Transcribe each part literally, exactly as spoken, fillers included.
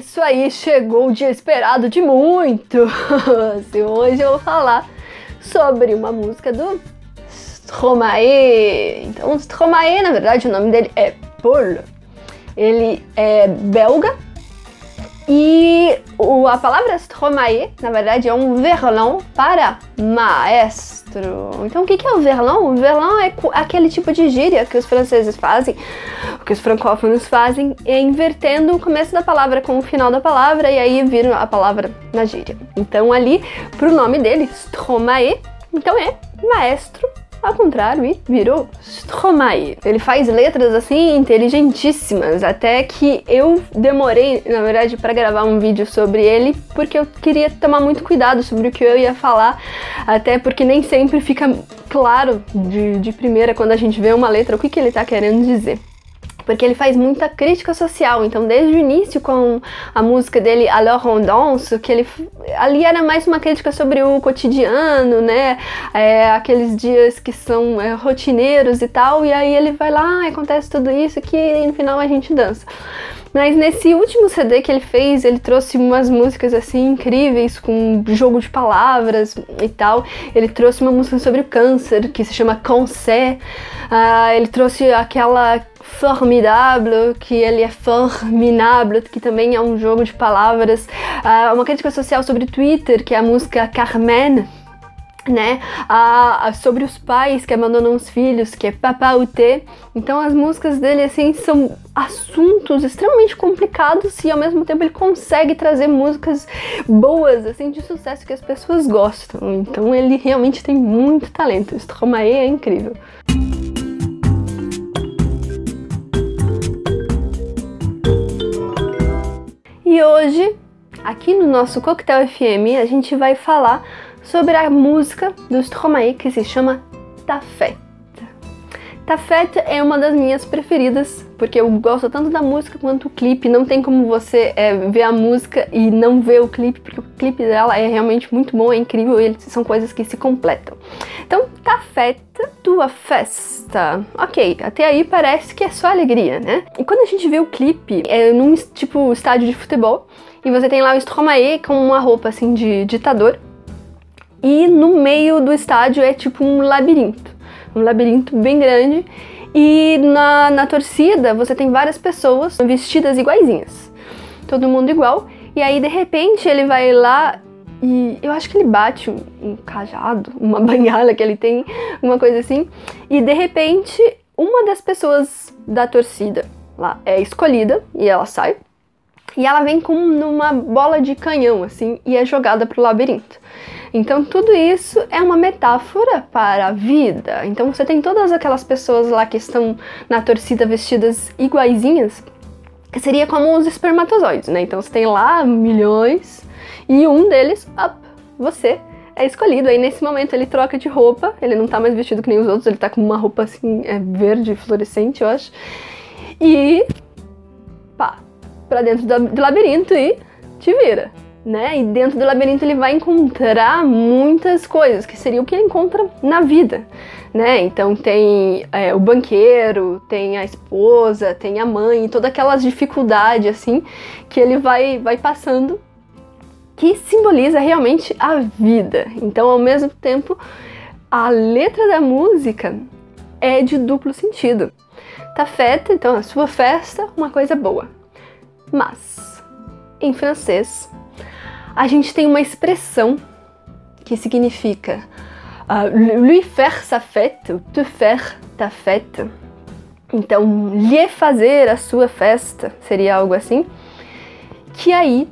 isso aí, chegou o dia esperado de muitos! Hoje eu vou falar sobre uma música do Stromae. Então, o Stromae, na verdade, o nome dele é Paul. Ele é belga e o, a palavra Stromae, na verdade, é um verlan para maestro. Então, o que, que é o verlan? O verlan é aquele tipo de gíria que os franceses fazem, que os francófonos fazem, é invertendo o começo da palavra com o final da palavra e aí viram a palavra na gíria. Então, ali, pro nome dele, Stromae, então é maestro, ao contrário, e virou Stromae. Ele faz letras assim inteligentíssimas, até que eu demorei, na verdade, para gravar um vídeo sobre ele, porque eu queria tomar muito cuidado sobre o que eu ia falar, até porque nem sempre fica claro de, de primeira quando a gente vê uma letra o que, que ele tá querendo dizer. Porque ele faz muita crítica social, então desde o início com a música dele Alors on danse, que ele ali era mais uma crítica sobre o cotidiano, né, é, aqueles dias que são é, rotineiros e tal, e aí ele vai lá, acontece tudo isso que no final a gente dança. Mas nesse último C D que ele fez, ele trouxe umas músicas assim incríveis, com jogo de palavras e tal. Ele trouxe uma música sobre o câncer, que se chama Cancer. Uh, ele trouxe aquela Formidable, que ele é Formidable, que também é um jogo de palavras. Uh, uma crítica social sobre Twitter, que é a música Carmen, né, a, a, sobre os pais que abandonam os filhos, que é Papa Outé. Então as músicas dele, assim, são assuntos extremamente complicados e ao mesmo tempo ele consegue trazer músicas boas, assim, de sucesso que as pessoas gostam. Então ele realmente tem muito talento. O Stromae é incrível. E hoje, aqui no nosso Coquetel F M, a gente vai falar sobre a música do Stromae que se chama Ta Fête. Ta Fête é uma das minhas preferidas, porque eu gosto tanto da música quanto o clipe. Não tem como você é, ver a música e não ver o clipe, porque o clipe dela é realmente muito bom, é incrível, e eles são coisas que se completam. Então, Ta Fête, tua festa. Ok, até aí parece que é só alegria, né? E quando a gente vê o clipe, é num tipo estádio de futebol, e você tem lá o Stromae com uma roupa assim de ditador, e no meio do estádio é tipo um labirinto, um labirinto bem grande, e na, na torcida você tem várias pessoas vestidas iguaizinhas, todo mundo igual, e aí de repente ele vai lá e eu acho que ele bate um, um cajado, uma banhala que ele tem, uma coisa assim, e de repente uma das pessoas da torcida lá é escolhida e ela sai, e ela vem com uma bola de canhão assim e é jogada pro labirinto. Então tudo isso é uma metáfora para a vida. Então você tem todas aquelas pessoas lá que estão na torcida vestidas iguaizinhas, que seria como os espermatozoides, né? Então você tem lá milhões e um deles, up, você é escolhido. Aí nesse momento ele troca de roupa, ele não tá mais vestido que nem os outros, ele tá com uma roupa assim, é, verde, fluorescente, eu acho. E pá, pra dentro do, do labirinto e te vira, né? E dentro do labirinto ele vai encontrar muitas coisas, que seria o que ele encontra na vida, né? Então tem é, o banqueiro, tem a esposa, tem a mãe, todas aquelas dificuldades, assim, que ele vai, vai passando, que simboliza realmente a vida. Então, ao mesmo tempo, a letra da música é de duplo sentido. Ta fête, então, a sua festa, uma coisa boa. Mas, em francês, a gente tem uma expressão que significa uh, lui faire sa fête, ou te faire ta fête. Então, lhe fazer a sua festa, seria algo assim, que aí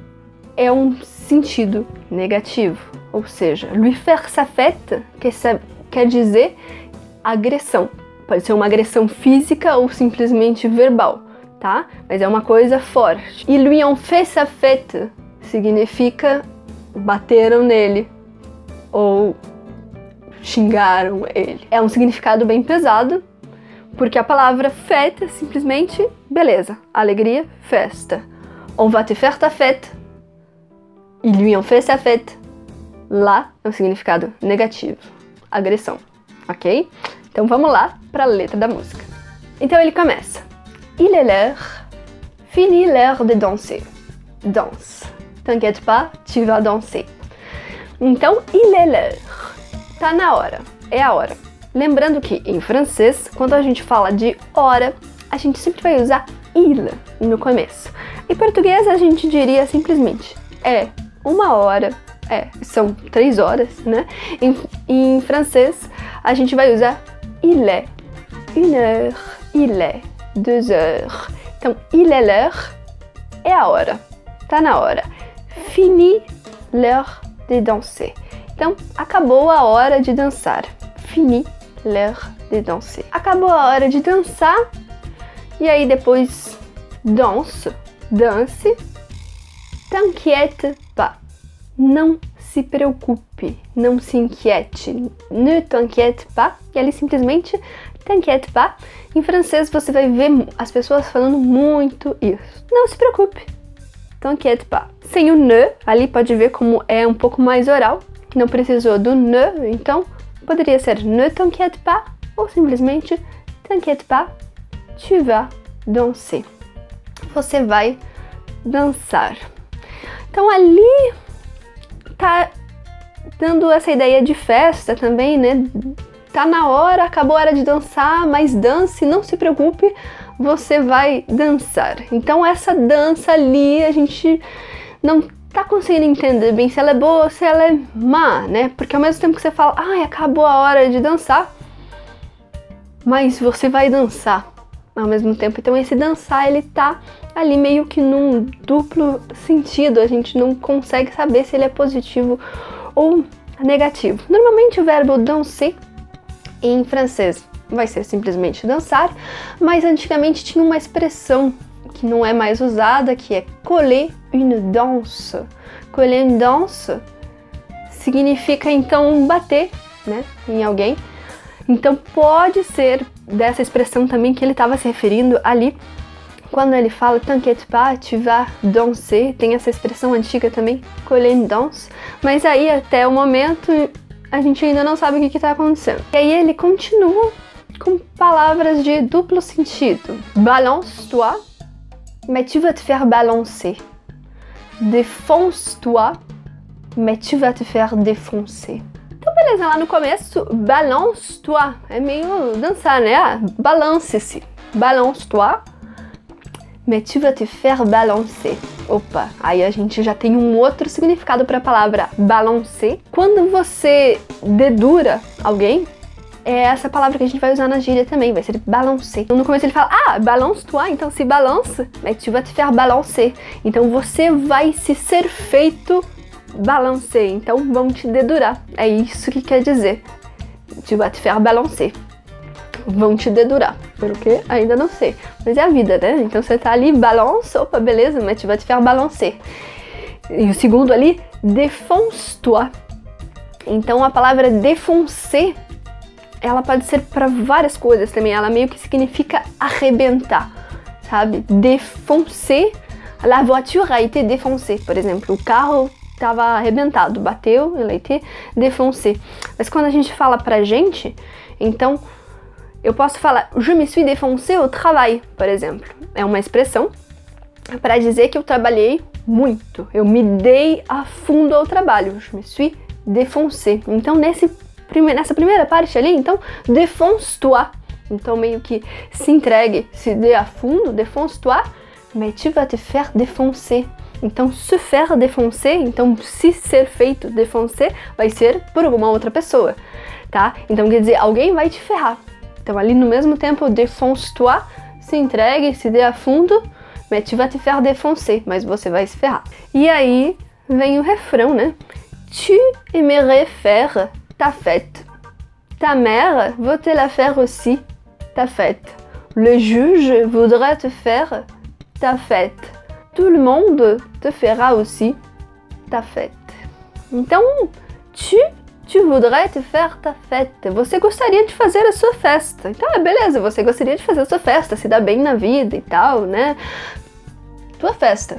é um sentido negativo. Ou seja, lui faire sa fête quer, quer dizer agressão. Pode ser uma agressão física ou simplesmente verbal, tá? Mas é uma coisa forte. E lui en fait sa fête significa bateram nele ou xingaram ele. É um significado bem pesado, porque a palavra fête é simplesmente beleza, alegria, festa. On va te faire ta fête, e lui en fait sa fête. Lá é um significado negativo, agressão, ok? Então vamos lá para a letra da música. Então ele começa: Il est l'heure, fini l'heure de danser. danse. T'inquiète pas, tu vas danser. Então, il est l'heure. Tá na hora. É a hora. Lembrando que em francês, quando a gente fala de hora, a gente sempre vai usar il no começo. Em português, a gente diria simplesmente é uma hora, é, são três horas, né? Em, em francês, a gente vai usar il est, une heure, il est, deux heures. Então, il est l'heure é a hora, tá na hora. Fini l'heure de danser. Então, acabou a hora de dançar. Fini l'heure de danser. Acabou a hora de dançar. E aí depois, danse, dance. T'inquiète pas. Não se preocupe, não se inquiete. Ne t'inquiète pas. E ali simplesmente, t'inquiète pas. Em francês você vai ver as pessoas falando muito isso. Não se preocupe. T'inquiète pas. Sem o ne, ali pode ver como é um pouco mais oral. Não precisou do ne, então poderia ser ne t'inquiète pas ou simplesmente t'inquiète pas, tu vas danser. Você vai dançar. Então ali tá dando essa ideia de festa também, né? Tá na hora, acabou a hora de dançar, mas dance, não se preocupe, você vai dançar. Então essa dança ali a gente não tá conseguindo entender bem se ela é boa ou se ela é má, né? Porque ao mesmo tempo que você fala, ai, acabou a hora de dançar, mas você vai dançar ao mesmo tempo. Então esse dançar, ele tá ali meio que num duplo sentido, a gente não consegue saber se ele é positivo ou negativo. Normalmente o verbo danser em francês vai ser simplesmente dançar, mas antigamente tinha uma expressão que não é mais usada, que é coller une danse. Coller une danse significa então bater, né, em alguém. Então pode ser dessa expressão também que ele estava se referindo ali, quando ele fala t'inquiète pas, tu vas danser. Tem essa expressão antiga também, coller une danse, mas aí até o momento a gente ainda não sabe o que está acontecendo. E aí ele continua com palavras de duplo sentido. Balance-toi, mais tu vas te faire balancer. Défonce-toi, mais tu vas te faire défoncer. Então beleza, lá no começo, balance-toi, é meio dançar, né? Ah, balance-se. Balance-toi, mais tu vas te faire balancer. Opa, aí a gente já tem um outro significado para a palavra balancer. Quando você dedura alguém, é essa palavra que a gente vai usar na gíria também, vai ser balancer. Então no começo ele fala, ah, balance-toi, então se balance, mais tu vas te faire balancer. Então você vai se ser feito balancer, então vão te dedurar. É isso que quer dizer. Tu vas te faire balancer. Vão te dedurar. Pelo que? Ainda não sei. Mas é a vida, né? Então você tá ali, balance, opa, beleza, mas tu vas te faire balancer. E o segundo ali, défonce-toi. Então a palavra défoncer, ela pode ser para várias coisas também. Ela meio que significa arrebentar, sabe? Défoncer, la voiture a été défoncée, por exemplo. O carro estava arrebentado, bateu, ele a été défoncé. Mas quando a gente fala pra gente, então eu posso falar je me suis défoncé au travail, por exemplo. É uma expressão para dizer que eu trabalhei muito. Eu me dei a fundo ao trabalho. Je me suis défoncé. Então nesse nessa primeira parte ali, então, défonce-toi. Então, meio que se entregue, se dê a fundo, défonce-toi, mais tu vas te faire défoncer. Então, se faire défoncer, então, se ser feito défoncer, vai ser por alguma outra pessoa, tá? Então, quer dizer, alguém vai te ferrar. Então, ali no mesmo tempo, défonce-toi, se entregue, se dê a fundo, mais tu vas te faire défoncer, mas você vai se ferrar. E aí, vem o refrão, né? Tu aimerais faire ta fête. Ta mère veut te la faire aussi, ta fête. Le juge voudrait te faire ta fête. Tout le monde te fera aussi ta fête. Então, tu, tu voudrais te faire ta fête. Você gostaria de fazer a sua festa. Então, é beleza, você gostaria de fazer a sua festa, se dar bem na vida e tal, né? Tua festa.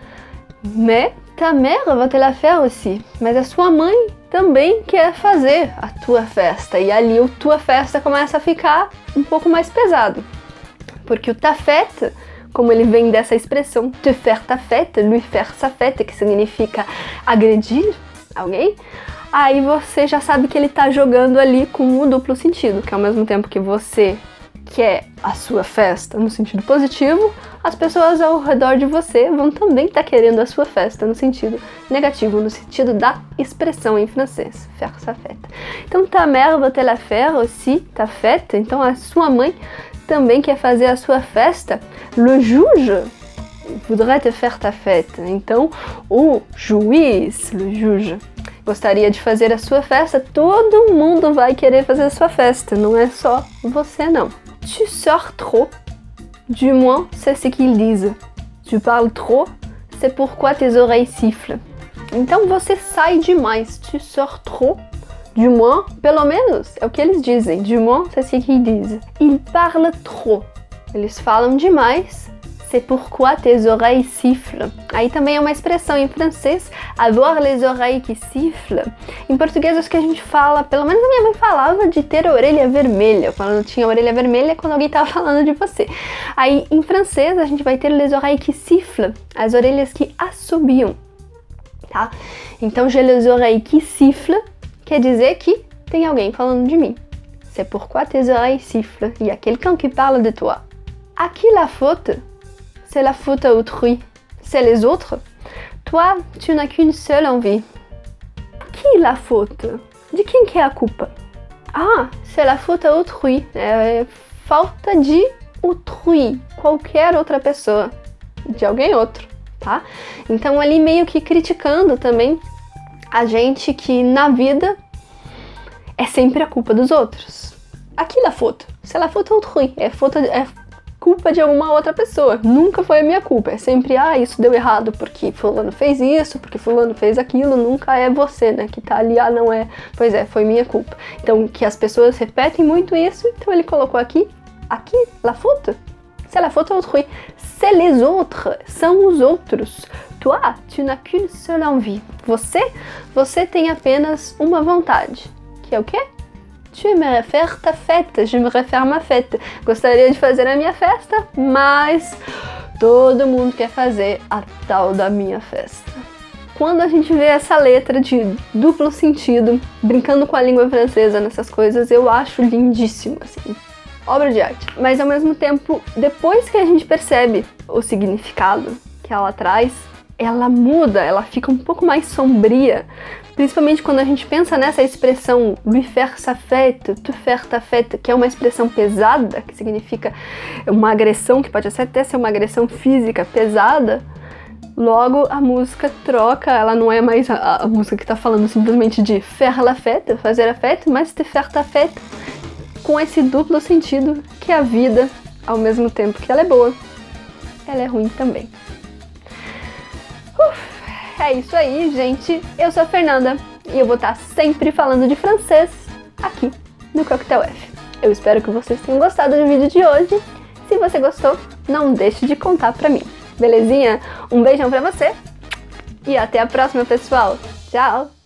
Mais ta mère va te la faire aussi. Mas a sua mãe também quer fazer a tua festa. E ali a tua festa começa a ficar um pouco mais pesado. Porque o ta fête como ele vem dessa expressão te faire ta fête, lui faire sa fête, que significa agredir alguém, aí você já sabe que ele está jogando ali com o duplo sentido, que ao mesmo tempo que você quer a sua festa no sentido positivo, as pessoas ao redor de você vão também estar tá querendo a sua festa no sentido negativo, no sentido da expressão em francês, faire sa fête. Então, ta mère va te la faire aussi, ta fête. Então, a sua mãe também quer fazer a sua festa. Le juge voudrait te faire ta fête. Então, o juiz, le juge, gostaria de fazer a sua festa. Todo mundo vai querer fazer a sua festa, não é só você não. Tu sors trop, du moins c'est ce qu'ils disent. Tu parles trop, c'est pourquoi tes oreilles sifflent. Então você sai demais, tu sors trop, du moins, pelo menos, é o que eles dizem, du moins c'est ce qu'ils disent. Ils parlent trop, eles falam demais, c'est pourquoi tes oreilles sifflent. Aí também é uma expressão em francês, avoir les oreilles qui sifflent. Em português acho que a gente fala, pelo menos a minha mãe falava de ter a orelha vermelha, quando tinha a orelha vermelha quando alguém estava falando de você. Aí em francês a gente vai ter les oreilles qui sifflent, as orelhas que assobiam, tá? Então j'ai les oreilles qui sifflent quer dizer que tem alguém falando de mim. C'est pourquoi tes oreilles sifflent. Il y a quelqu'un qui parle de toi. À qui la faute? C'est la faute à autrui. C'est les autres. Toi, tu n'as qu'une seule envie. Qui la faute? De quem que é a culpa? Ah, c'est la faute à autrui. É falta de autrui. Qualquer outra pessoa. De alguém outro, tá? Então ali meio que criticando também a gente que na vida é sempre a culpa dos outros. À qui la faute? C'est la faute à autrui. É falta de... É culpa de alguma outra pessoa, nunca foi a minha culpa, é sempre, ah, isso deu errado porque fulano fez isso, porque fulano fez aquilo, nunca é você, né, que tá ali, ah, não é, pois é, foi minha culpa. Então, que as pessoas repetem muito isso, então ele colocou aqui, aqui, la faute, c'est la faute à autrui, c'est les autres, são os outros. Toi, tu n'as qu'une seule envie. Você, você tem apenas uma vontade, que é o quê? Tu aimerais faire ta fête, j'aimerais faire ma fête. Gostaria de fazer a minha festa, mas todo mundo quer fazer a tal da minha festa. Quando a gente vê essa letra de duplo sentido, brincando com a língua francesa nessas coisas, eu acho lindíssimo, assim, obra de arte. Mas ao mesmo tempo, depois que a gente percebe o significado que ela traz, ela muda, ela fica um pouco mais sombria. Principalmente quando a gente pensa nessa expressão lui faire sa fête, tu faire ta fête, que é uma expressão pesada, que significa uma agressão, que pode até ser uma agressão física pesada, logo a música troca, ela não é mais a, a música que está falando simplesmente de faire la fête, fazer a fête, mas te faire ta fête, com esse duplo sentido que a vida, ao mesmo tempo que ela é boa, ela é ruim também. Uf. É isso aí, gente. Eu sou a Fernanda e eu vou estar sempre falando de francês aqui no Coquetel F. Eu espero que vocês tenham gostado do vídeo de hoje. Se você gostou, não deixe de contar pra mim. Belezinha? Um beijão pra você e até a próxima, pessoal. Tchau!